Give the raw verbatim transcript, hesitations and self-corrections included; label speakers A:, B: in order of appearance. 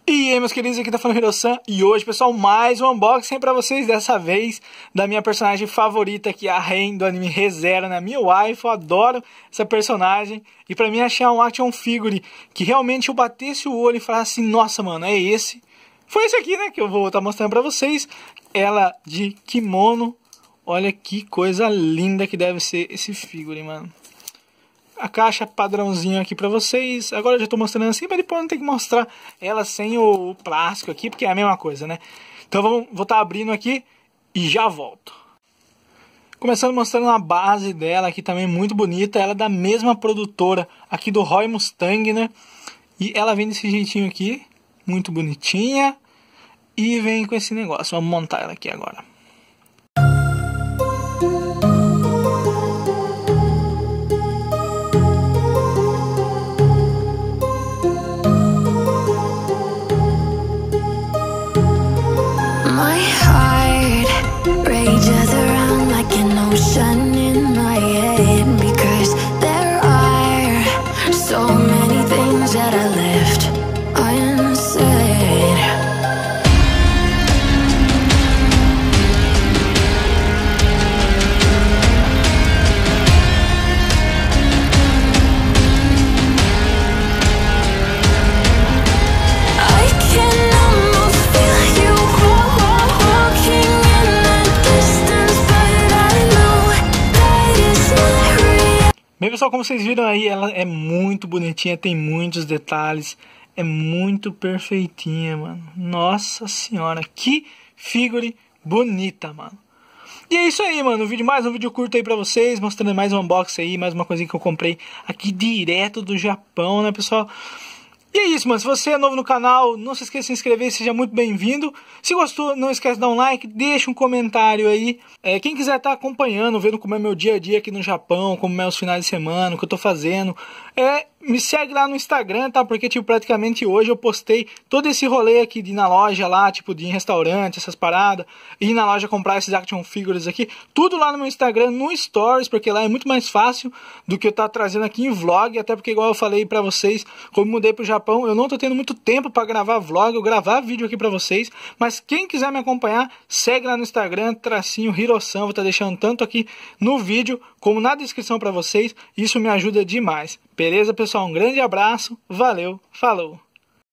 A: E aí, meus queridos, aqui tá falando Hiro-san, e hoje, pessoal, mais um unboxing pra vocês, dessa vez da minha personagem favorita, que é a Ren do anime Re:Zero, né? Minha wife, eu adoro essa personagem, e pra mim achar um action figure que realmente eu batesse o olho e falasse assim, nossa, mano, é esse. Foi esse aqui, né, que eu vou estar mostrando pra vocês, ela de kimono. Olha que coisa linda que deve ser esse figure, mano. A caixa padrãozinho aqui pra vocês. Agora eu já tô mostrando assim, mas depois eu não tenho que mostrar ela sem o plástico aqui, porque é a mesma coisa, né? Então vamos, vou estar abrindo aqui e já volto. Começando mostrando a base dela aqui também, muito bonita. Ela é da mesma produtora aqui do Roy Mustang, né? E ela vem desse jeitinho aqui, muito bonitinha. E vem com esse negócio. Vamos montar ela aqui agora. Bem, pessoal, como vocês viram aí, ela é muito bonitinha, tem muitos detalhes, é muito perfeitinha, mano. Nossa senhora, que figure bonita, mano. E é isso aí, mano, um vídeo, mais um vídeo curto aí pra vocês, mostrando mais um unboxing aí, mais uma coisinha que eu comprei aqui direto do Japão, né, pessoal? E é isso, mano, se você é novo no canal, não se esqueça de se inscrever, seja muito bem-vindo. Se gostou, não esquece de dar um like, deixa um comentário aí. É, quem quiser estar acompanhando, vendo como é meu dia a dia aqui no Japão, como é os finais de semana, o que eu tô fazendo, é, me segue lá no Instagram, tá? Porque, tipo, praticamente hoje eu postei todo esse rolê aqui de ir na loja lá, tipo, de ir em restaurante, essas paradas, ir na loja comprar esses action figures aqui, tudo lá no meu Instagram, no Stories, porque lá é muito mais fácil do que eu estar trazendo aqui em vlog, até porque, igual eu falei pra vocês, como eu mudei pro Japão, eu não tô tendo muito tempo pra gravar vlog, eu gravar vídeo aqui pra vocês, mas quem quiser me acompanhar, segue lá no Instagram, tracinho Hiro-san, vou estar deixando tanto aqui no vídeo, como na descrição pra vocês, isso me ajuda demais. Beleza, pessoal? Um grande abraço, valeu, falou!